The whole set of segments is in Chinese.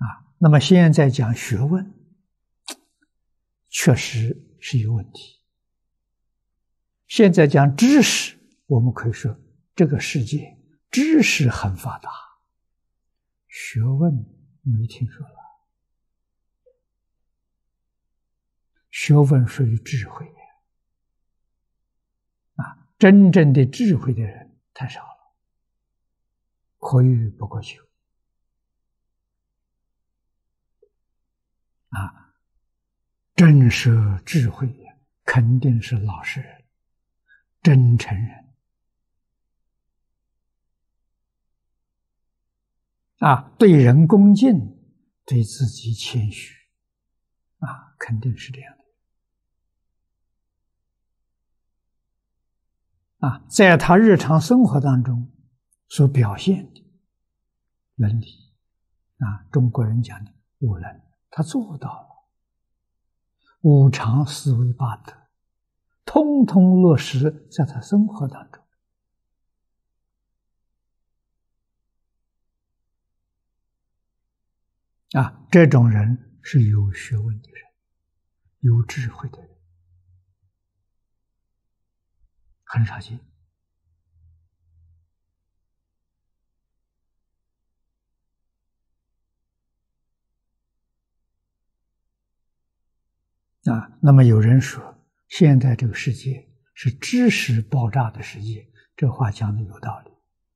那么现在讲学问，确实是有问题。现在讲知识，我们可以说这个世界知识很发达，学问没听说了。学问属于智慧真正的智慧的人太少了，可遇不可求真实智慧肯定是老实人、真诚人对人恭敬，对自己谦虚肯定是这样的在他日常生活当中所表现的能力中国人讲的五能，他做到了。五常四维八德通通落实在他生活当中这种人是有学问的人，有智慧的人，很少见那么有人说现在这个世界是知识爆炸的世界，这话讲的有道理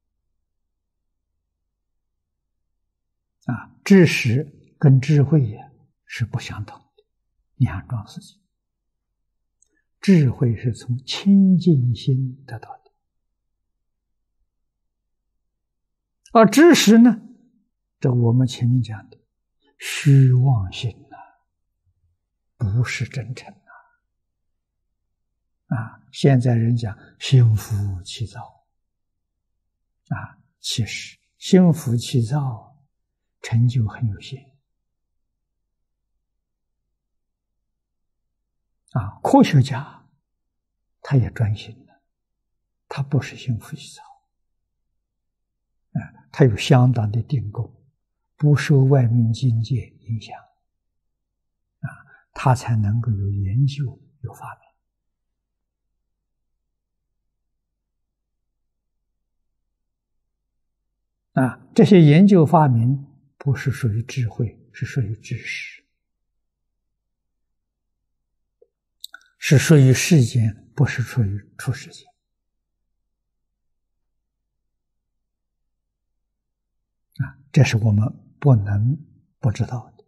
知识跟智慧是不相同的两桩事情。智慧是从清净心得到的，而知识呢，这我们前面讲的虚妄心不是真诚现在人讲心浮气躁其实心浮气躁成就很有限科学家他也专心了，他不是心浮气躁他有相当的定功，不受外面境界影响他才能够有研究有发明这些研究发明不是属于智慧，是属于知识，是属于世间，不是属于出世间这是我们不能不知道的